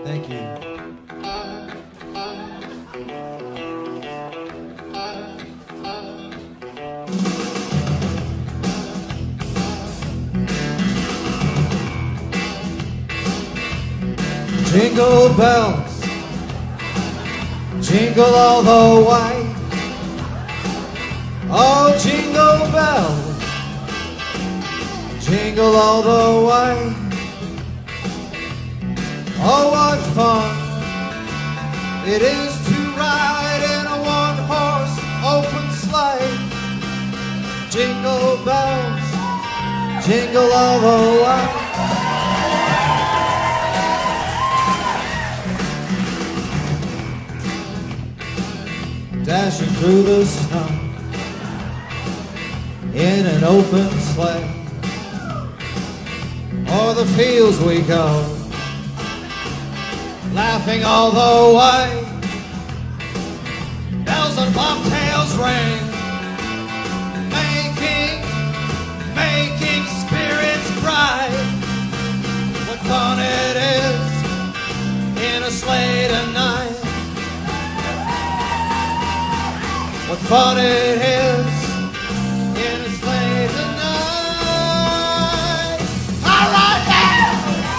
Thank you. Jingle bells, jingle all the way. Oh, jingle bells, jingle all the way. Oh, what fun it is to ride in a one-horse open sleigh. Jingle bells, jingle all the way. Dashing through the snow in an open sleigh. O'er the fields we go, laughing all the way. Bells and bobtails ring, making spirits bright. What fun it is in a sleigh tonight. What fun it is in a sleigh tonight. All right now!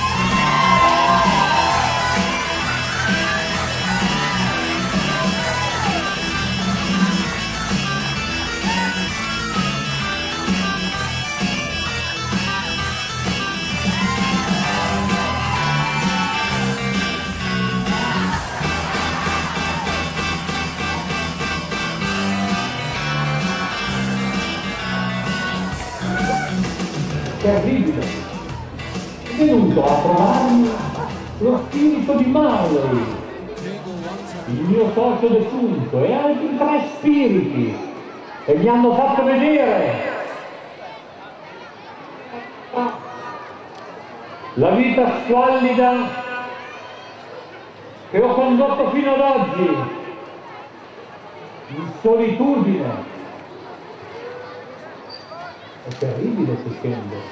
Terribile, è venuto a trovarmi lo spirito di Mauri, il mio socio defunto, e altri 3 spiriti, e mi hanno fatto vedere la vita squallida che ho condotto fino ad oggi, in solitudine. È terribile si scende.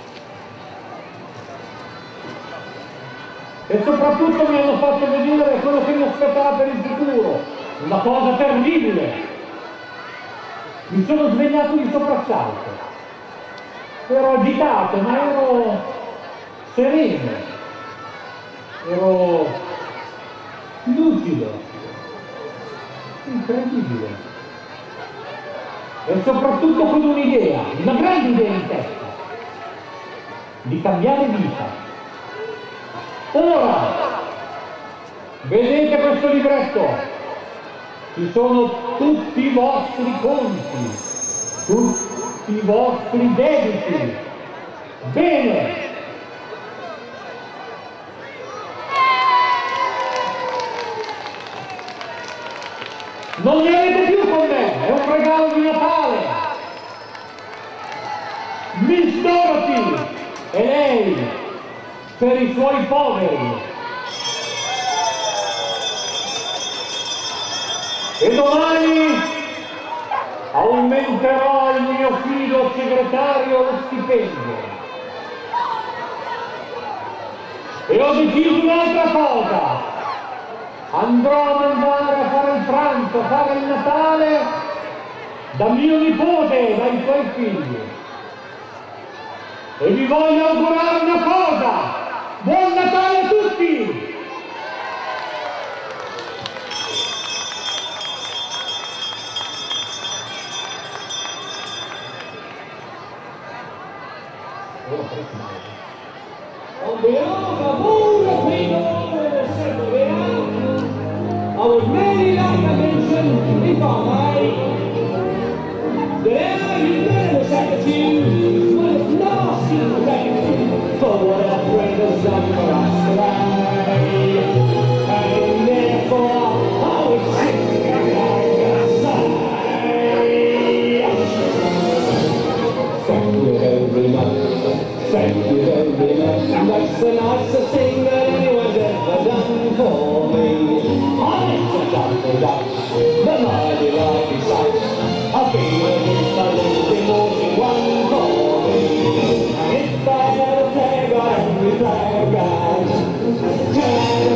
E soprattutto mi hanno fatto vedere quello che mi aspetterà per il futuro. Una cosa terribile. Mi sono svegliato di soprassalto. Ero agitato, ma ero sereno. Ero lucido. Incredibile. E soprattutto con un'idea, una grande idea in testa, di cambiare vita. Ora, vedete questo libretto? Ci sono tutti i vostri conti, tutti i vostri debiti. Bene! Non ne avete più con me, è un regalo di Natale. Miss Dorothy e lei per i suoi poveri. E domani aumenterò al mio fido segretario lo stipendio. E ho deciso un'altra cosa. Andrò a mandare a fare il pranzo, a fare il Natale da mio nipote, dai suoi figli. E vi voglio augurare una cosa. Buon Natale a tutti! On behalf of all the people in the assembly here, I would really like to mention, if I may, that our unanimous attitude is one of nasty gratitude for what our friend has done for us today. And therefore, I would simply like to say, thank you very much. Thank you very much. That's the nicest thing that anyone's ever done for me. I ain't a Dr. Dutch, but mighty likely such. I feel as if I lived in more than one for me. And if I had a flag, I'd be flag, guys.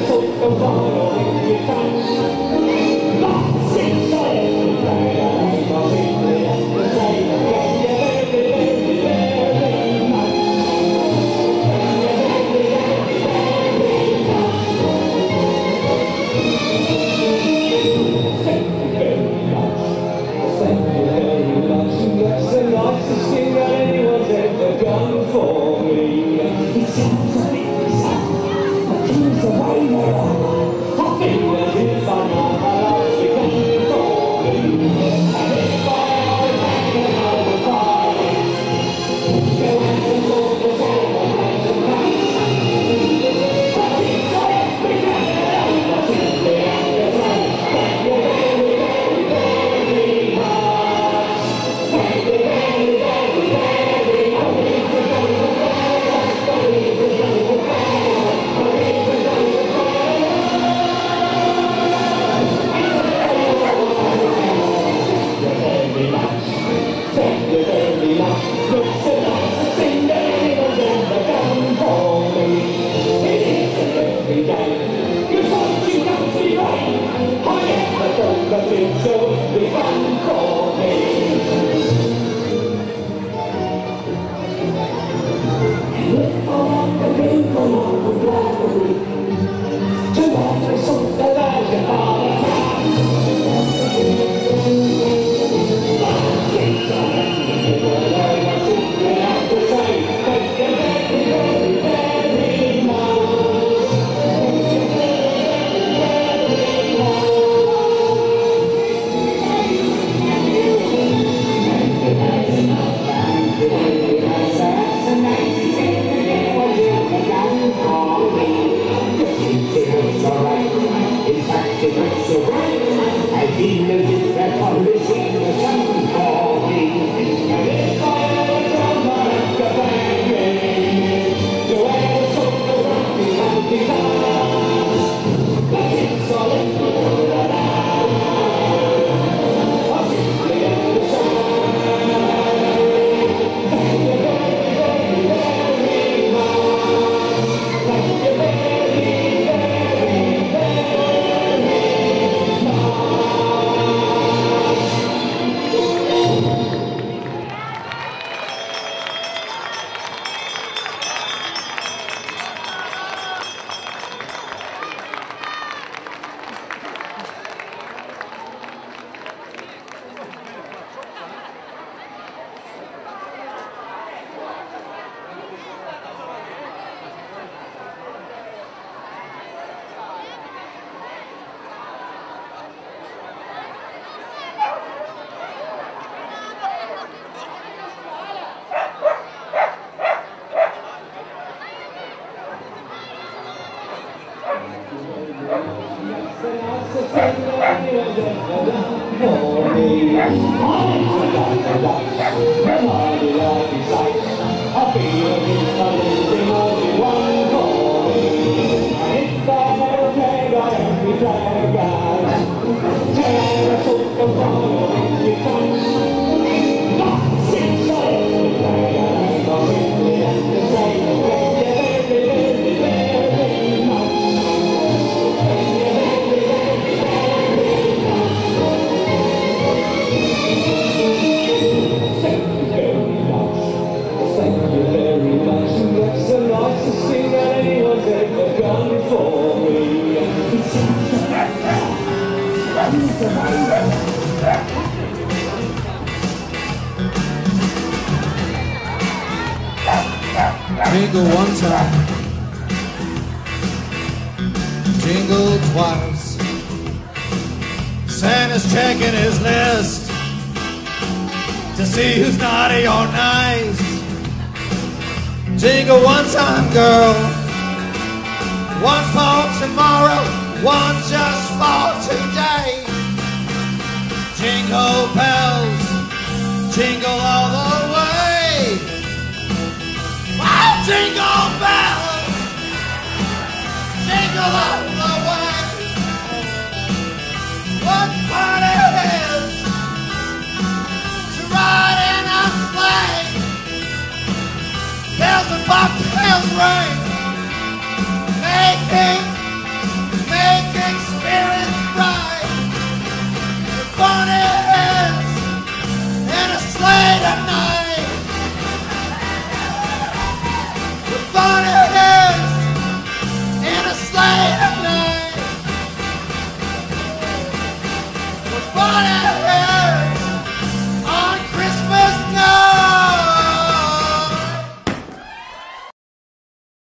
Jingle one time, jingle twice. Santa's checking his list to see who's naughty or nice. Jingle one time, girl, one for tomorrow, one just for today. Jingle bells, jingle all the way. Wow, jingle bells, jingle all the way. What fun it is to ride in a sleigh. Bells and bobtails ring, make